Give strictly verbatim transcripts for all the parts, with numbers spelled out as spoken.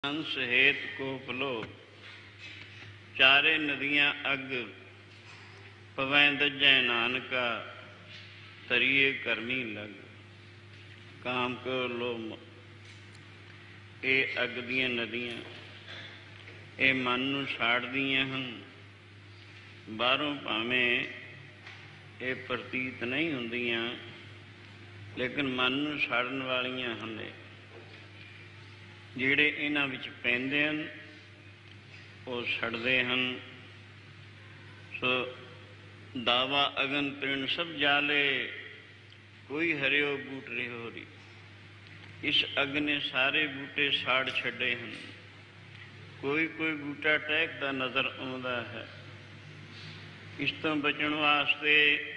हंस हेत कोपलो चारे नदियां अग पवैं दज्जै नानका तरिए करनी लग। काम को लोम ये अग दियां नदियां ये मन नूं साड़दियां हन। बाहरों भावें ये प्रतीत नहीं हुंदियां लेकिन मन नूं साड़न वालियां हन। ਜਿਹੜੇ ਇਹਨਾਂ ਵਿੱਚ ਪੈਂਦੇ ਹਨ ਉਹ ਸੜਦੇ ਹਨ। ਸੋ ਦਾਵਾ ਅਗਨ ਤ੍ਰਿਣ ਸਭ ਜਾਲੇ ਕੋਈ ਹਰਿਓ ਬੂਟ ਰਿਹੋ ਰੀ। ਇਸ ਅੱਗ ਨੇ ਸਾਰੇ ਬੂਟੇ ਸਾੜ ਛੱਡੇ ਹਨ। ਕੋਈ ਕੋਈ ਬੂਟਾ ਟਹਿਕਦਾ ਨਜ਼ਰ ਆਉਂਦਾ ਹੈ। ਇਸ ਤੋਂ ਬਚਣ ਵਾਸਤੇ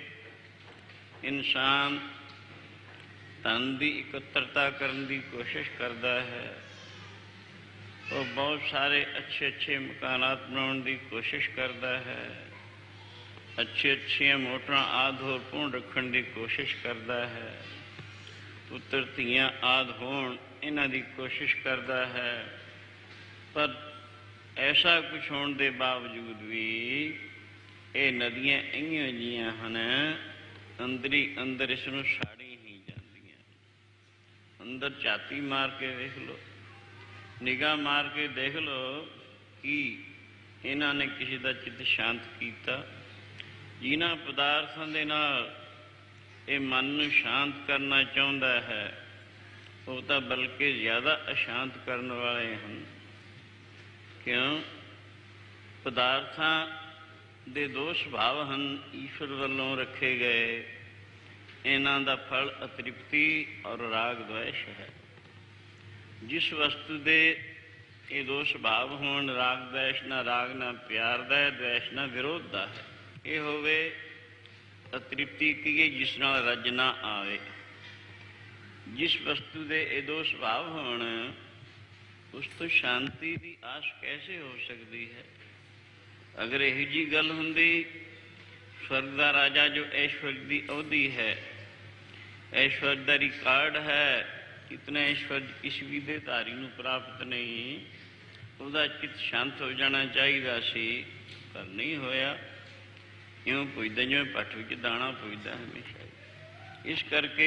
ਇਨਸਾਨ ਧਨ ਦੀ ਇਕੱਤਰਤਾ ਕਰਨ ਦੀ ਕੋਸ਼ਿਸ਼ ਕਰਦਾ ਹੈ। ਉਹ ਬਹੁਤ ਸਾਰੇ ਅੱਛੇ ਅੱਛੇ ਮਕਾਨਾਤ ਬਣਾਉਣ ਦੀ ਕੋਸ਼ਿਸ਼ ਕਰਦਾ ਹੈ। ਅੱਛੇ ਅੱਛੀਆਂ ਮੋਟਰਾਂ ਆਦਿ ਹੋਰ ਪੂਰਨ ਰੱਖਣ ਦੀ ਕੋਸ਼ਿਸ਼ ਕਰਦਾ ਹੈ। ਪੁੱਤਰ ਧੀਆਂ ਆਦਿ ਹੋਣ ਇਹਨਾਂ ਦੀ ਕੋਸ਼ਿਸ਼ ਕਰਦਾ ਹੈ। ਪਰ ਐਸਾ ਕੁਛ ਹੋਣ ਦੇ ਬਾਵਜੂਦ ਵੀ ਇਹ ਨਦੀਆਂ ਇਹੀਆਂ ਜਿਹੀਆਂ ਹਨ, ਅੰਦਰੀ ਅੰਦਰ ਇਸ ਨੂੰ ਸਾੜੀ ਹੀ ਜਾਂਦੀਆਂ। ਅੰਦਰ ਝਾਤੀ ਮਾਰ ਕੇ ਵੇਖ ਲਓ, ਨਿਗਾਹ ਮਾਰ ਕੇ ਦੇਖ ਲਓ ਕਿ ਇਹਨਾਂ ਨੇ ਕਿਸੇ ਦਾ ਚਿੱਤ ਸ਼ਾਂਤ ਕੀਤਾ। ਜਿਨ੍ਹਾਂ ਪਦਾਰਥਾਂ ਦੇ ਨਾਲ ਇਹ ਮਨ ਨੂੰ ਸ਼ਾਂਤ ਕਰਨਾ ਚਾਹੁੰਦਾ ਹੈ ਉਹ ਤਾਂ ਬਲਕਿ ਜ਼ਿਆਦਾ ਅਸ਼ਾਂਤ ਕਰਨ ਵਾਲੇ ਹਨ। ਕਿਉਂ? ਪਦਾਰਥਾਂ ਦੇ ਦੋ ਸੁਭਾਵ ਹਨ, ਈਸ਼ਵਰ ਵੱਲੋਂ ਰੱਖੇ ਗਏ। ਇਹਨਾਂ ਦਾ ਫਲ ਅਤ੍ਰਿਪਤੀ ਔਰ ਰਾਗ ਦਵੈਸ਼ ਹੈ। ਜਿਸ ਵਸਤੂ ਦੇ ਇਹ ਦੋ ਸੁਭਾਵ ਹੋਣ, ਰਾਗ ਦਵੈਸ਼ ਨਾ ਰਾਗ ਨਾ ਪਿਆਰ ਦਾ ਹੈ, ਦਵੈਸ਼ ਨਾ ਵਿਰੋਧ ਦਾ ਹੈ, ਇਹ ਹੋਵੇ ਅਤ੍ਰਿਪਤੀ ਕਹੀਏ ਜਿਸ ਨਾਲ ਰੱਜ ਨਾ ਆਵੇ। ਜਿਸ ਵਸਤੂ ਦੇ ਇਹ ਦੋ ਸੁਭਾਵ ਹੋਣ ਉਸ ਤੋਂ ਸ਼ਾਂਤੀ ਦੀ ਆਸ ਕੈਸੇ ਹੋ ਸਕਦੀ ਹੈ? ਅਗਰ ਇਹੋ ਜਿਹੀ ਗੱਲ ਹੁੰਦੀ, ਸਵਰਗ ਦਾ ਰਾਜਾ ਜੋ ਐਸ਼ਵਰਜ ਦੀ ਅਵਧੀ ਹੈ, ਐਸ਼ਵਰਜ ਦਾ ਰਿਕਾਰਡ ਹੈ, ਇਤਨਾ ਐਸ਼ਵਰਜ ਕਿਸੇ ਵੀ ਦੇ ਧਾਰੀ ਨੂੰ ਪ੍ਰਾਪਤ ਨਹੀਂ, ਉਹਦਾ ਚਿੱਤ ਸ਼ਾਂਤ ਹੋ ਜਾਣਾ ਚਾਹੀਦਾ ਸੀ, ਪਰ ਨਹੀਂ ਹੋਇਆ। ਇਉਂ ਪੁੱਜਦਾ ਜਿਵੇਂ ਭੱਠ ਵਿੱਚ ਦਾਣਾ ਪੁੱਜਦਾ ਹਮੇਸ਼ਾ। ਇਸ ਕਰਕੇ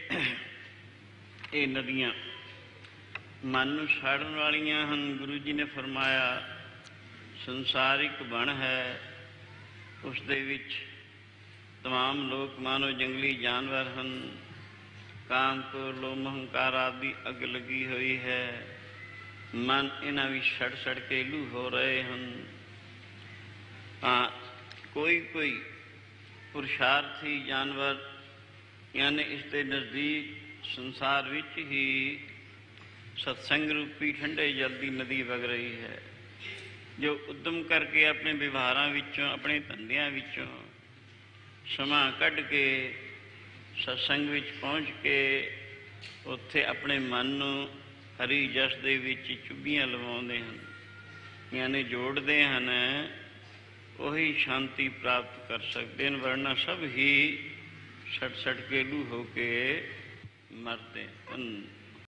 ਇਹ ਨਦੀਆਂ ਮਨ ਨੂੰ ਸਾੜਨ ਵਾਲੀਆਂ ਹਨ। ਗੁਰੂ ਜੀ ਨੇ ਫਰਮਾਇਆ ਸੰਸਾਰ ਇੱਕ ਬਣ ਹੈ, ਉਸ ਦੇ ਵਿੱਚ ਤਮਾਮ ਲੋਕ ਮਾਨੋ ਜੰਗਲੀ ਜਾਨਵਰ ਹਨ। ਕਾਮ ਕ੍ਰੋਧ ਲੋਭ ਹੰਕਾਰ ਆਦਿ ਅੱਗ ਲੱਗੀ ਹੋਈ ਹੈ। ਮਨ ਇਹਨਾਂ ਵਿੱਚ ਸੜ ਸੜ ਕੇ ਲੂ ਹੋ ਰਹੇ ਹਨ। ਹਾਂ, ਕੋਈ ਕੋਈ ਪੁਰਸ਼ਾਰਥੀ ਜਾਨਵਰ ਯਾਨੀ ਇਸ ਦੇ ਨਜ਼ਦੀਕ ਸੰਸਾਰ ਵਿੱਚ ਹੀ ਸਤਸੰਗ ਰੂਪੀ ਠੰਡੇ ਜਲ ਦੀ ਨਦੀ ਵਗ ਰਹੀ ਹੈ, ਜੋ ਉਦਮ ਕਰਕੇ ਆਪਣੇ ਵਿਵਹਾਰਾਂ ਵਿੱਚੋਂ, ਆਪਣੇ ਧੰਦਿਆਂ ਵਿੱਚੋਂ ਸਮਾਂ ਕੱਢ ਕੇ ਸਤਸੰਗ ਵਿੱਚ ਪਹੁੰਚ ਕੇ ਉੱਥੇ ਆਪਣੇ ਮਨ ਨੂੰ ਹਰੀ ਜਸ ਦੇ ਵਿੱਚ ਚੁੱਭੀਆਂ ਲਵਾਉਂਦੇ ਹਨ, ਯਾਨੀ ਜੋੜਦੇ ਹਨ, ਉਹੀ ਸ਼ਾਂਤੀ ਪ੍ਰਾਪਤ ਕਰ ਸਕਦੇ ਹਨ। ਵਰਨਾ ਸਭ ਹੀ ਸੜ ਸੜ ਕੇ ਲੂ ਹੋ ਕੇ ਮਰਦੇ ਹਨ।